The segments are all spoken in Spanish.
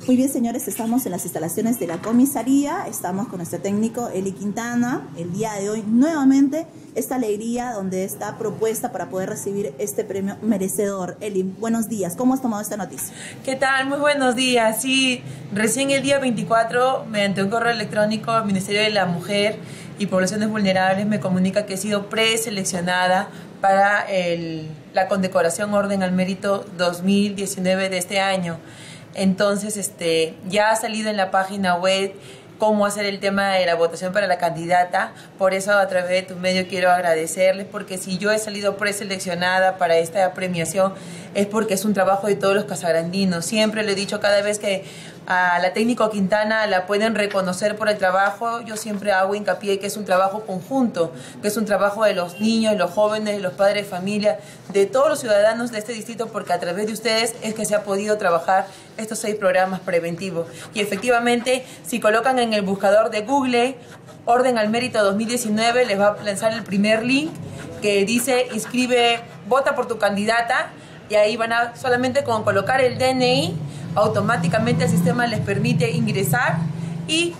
Muy bien, señores, estamos en las instalaciones de la comisaría, estamos con nuestro técnico Eli Quintana. El día de hoy, nuevamente, esta alegría donde está propuesta para poder recibir este premio merecedor. Eli, buenos días, ¿cómo has tomado esta noticia? ¿Qué tal? Muy buenos días. Sí, recién el día 24, mediante un correo electrónico, el Ministerio de la Mujer y Poblaciones Vulnerables me comunica que he sido preseleccionada para la condecoración Orden al Mérito 2019 de este año. Entonces, ya ha salido en la página web cómo hacer el tema de la votación para la candidata. Por eso, a través de tu medio, quiero agradecerles, porque si yo he salido preseleccionada para esta premiación es porque es un trabajo de todos los casagrandinos. Siempre le he dicho, cada vez que a la técnico Quintana la pueden reconocer por el trabajo, yo siempre hago hincapié que es un trabajo conjunto, que es un trabajo de los niños, de los jóvenes, de los padres de familia, de todos los ciudadanos de este distrito, porque a través de ustedes es que se ha podido trabajar estos 6 programas preventivos. Y efectivamente, si colocan en el buscador de Google Orden al Mérito 2019, les va a lanzar el primer link que dice inscribe, vota por tu candidata, y ahí van a, solamente con colocar el DNI, automáticamente el sistema les permite ingresar y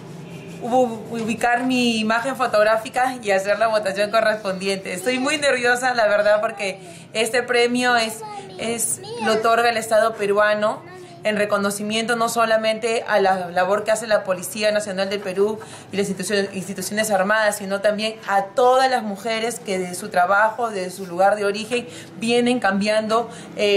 ubicar mi imagen fotográfica y hacer la votación correspondiente. Estoy muy nerviosa, la verdad, porque este premio lo otorga el Estado peruano en reconocimiento no solamente a la labor que hace la Policía Nacional del Perú y las instituciones armadas, sino también a todas las mujeres que de su trabajo, de su lugar de origen, vienen cambiando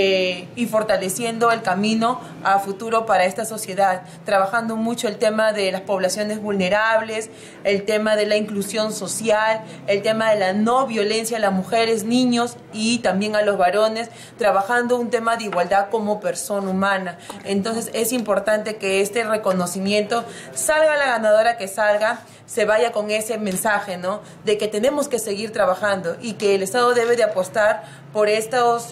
y fortaleciendo el camino a futuro para esta sociedad, trabajando mucho el tema de las poblaciones vulnerables, el tema de la inclusión social, el tema de la no violencia a las mujeres, niños y también a los varones, trabajando un tema de igualdad como persona humana. Entonces es importante que este reconocimiento, salga la ganadora que salga, se vaya con ese mensaje, ¿no? De que tenemos que seguir trabajando y que el Estado debe de apostar por estos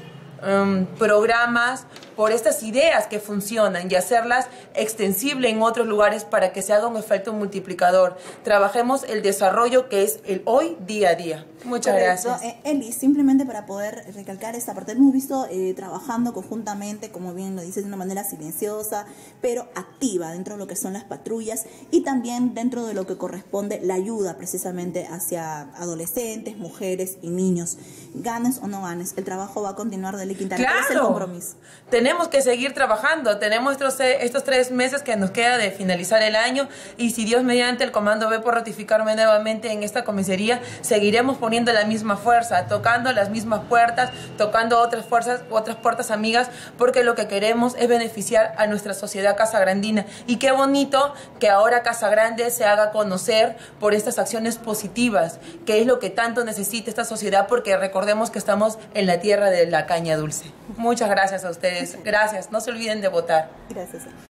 programas, por estas ideas que funcionan y hacerlas extensibles en otros lugares para que se haga un efecto multiplicador. Trabajemos el desarrollo que es el hoy día a día. Muchas gracias. Eli, simplemente para poder recalcar esta parte, hemos visto trabajando conjuntamente, como bien lo dices, de una manera silenciosa, pero activa dentro de lo que son las patrullas y también dentro de lo que corresponde la ayuda precisamente hacia adolescentes, mujeres y niños. Ganes o no ganes, el trabajo va a continuar de Eli Quintana. ¡Claro! ¿Cuál es el compromiso? Tenemos que seguir trabajando, tenemos estos 3 meses que nos queda de finalizar el año y si Dios mediante el comando ve por ratificarme nuevamente en esta comisaría, seguiremos poniendo la misma fuerza, tocando las mismas puertas, tocando otras puertas amigas, porque lo que queremos es beneficiar a nuestra sociedad casagrandina. Y qué bonito que ahora Casagrande se haga conocer por estas acciones positivas, que es lo que tanto necesita esta sociedad, porque recordemos que estamos en la tierra de la caña dulce. Muchas gracias a ustedes. Gracias. No se olviden de votar. Gracias.